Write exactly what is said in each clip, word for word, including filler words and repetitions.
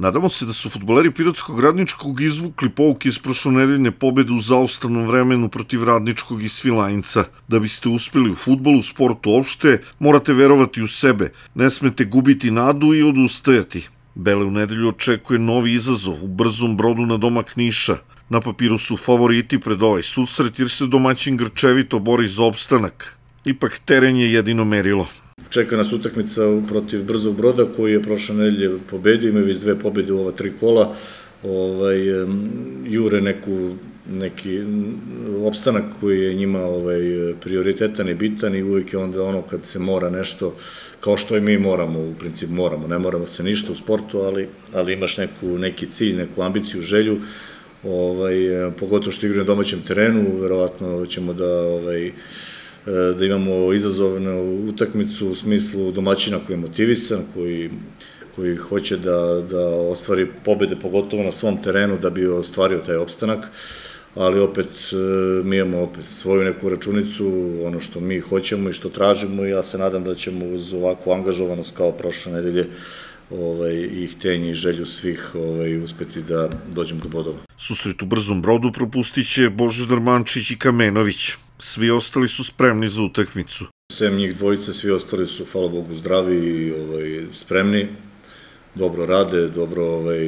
Nadamo se da su fudbaleri Pirotskog Radničkog izvukli pouke iz prošlonedeljne pobede u zaostanom vremenu protiv Radničkog i Svilajnca. Da biste uspeli u fudbalu, sportu uopšte, morate verovati u sebe, ne smete gubiti nadu i odustajati. Bele u nedelju očekuje novi izazov u Brzom Brodu na domak Niša. Na papiru su favoriti pred ovaj susret jer se domaćin grčevito bori za opstanak. Ipak teren je jedino merilo. Čeka nas utakmica protiv Brzog Broda koji je prošle nedelje pobedio, imaju već dve pobede u ova tri kola, ovaj, jure neku, neki opstanak koji je njima ovaj, prioritetan i bitan i uvijek je onda ono kad se mora nešto, kao što i mi moramo, u principu moramo, ne moramo se ništa u sportu, ali, ali imaš neku, neki cilj, neku ambiciju, želju, ovaj, pogotovo što igra na domaćem terenu, verovatno ćemo da ovaj, da imamo izazovnu utakmicu u smislu domaćina koji je motivisan, koji, koji hoće da, da ostvari pobede, pogotovo na svom terenu, da bi ostvario taj opstanak, ali opet mi imamo opet svoju neku računicu, ono što mi hoćemo i što tražimo i ja se nadam da ćemo uz ovakvu angažovanost kao prošle nedelje ovaj, i htenje i želju svih ovaj, uspeti da dođemo do bodova. Susret u Brzom Brodu propustit će Božidar Mančić i Kamenović. Svi ostali su spremni za utakmicu. Sem njih dvojice, svi ostali su, hvala Bogu, zdravi i ovaj, spremni, dobro rade, dobro, ovaj,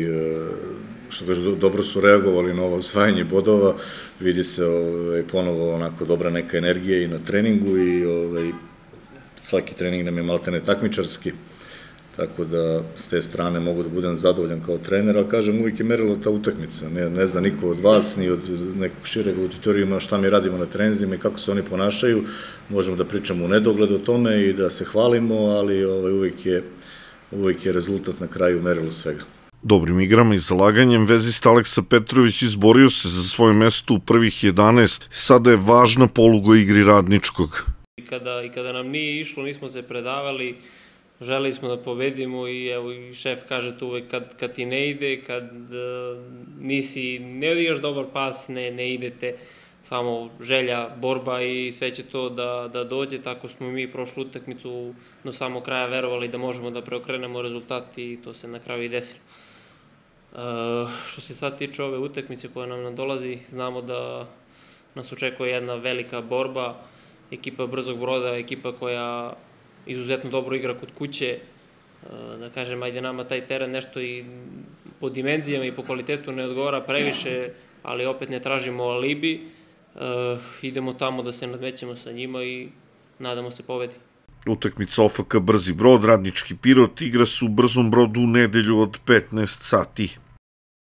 što kaže, dobro su reagovali na ovo osvajanje bodova, vidi se ovaj, ponovo onako dobra neka energija i na treningu i ovaj, svaki trening nam je maltene takmičarski, tako da s te strane mogu da budem zadovoljan kao trener, ali kažem, uvijek je merilo ta utakmica, ne, ne zna niko od vas, ni od nekog šireg auditorijuma šta mi radimo na trenzima i kako se oni ponašaju, možemo da pričamo u nedogled o tome i da se hvalimo, ali ovaj, uvijek, je, uvijek je rezultat na kraju merilo svega. Dobrim igrama i zalaganjem vezista Aleksa Petrović izborio se za svoje mesto u prvih jedanaest, sada je važna poluga u igri Radničkog. I kada, i kada nam nije išlo, nismo se predavali, želeli smo da pobedimo i evo i šef kaže to uvek kad, kad ti ne ide, kad uh, nisi, ne odigraš dobar pas, ne, ne idete, samo želja, borba i sve će to da, da dođe, tako smo mi prošlu utakmicu do samog kraja verovali da možemo da preokrenemo rezultat i to se na kraju i desilo. Uh, što se sad tiče ove utakmice koja nam nadolazi, znamo da nas očekuje jedna velika borba, ekipa Brzog Broda, ekipa koja izuzetno dobro igra kod kuće, da kažem, ajde nama taj teren nešto i po dimenzijama i po kvalitetu ne odgovara previše, ali opet ne tražimo alibi, idemo tamo da se nadmećemo sa njima i nadamo se pobedi. Utakmica O F K Brzi Brod, Radnički Pirot igra se u Brzom Brodu u nedelju od petnaest sati.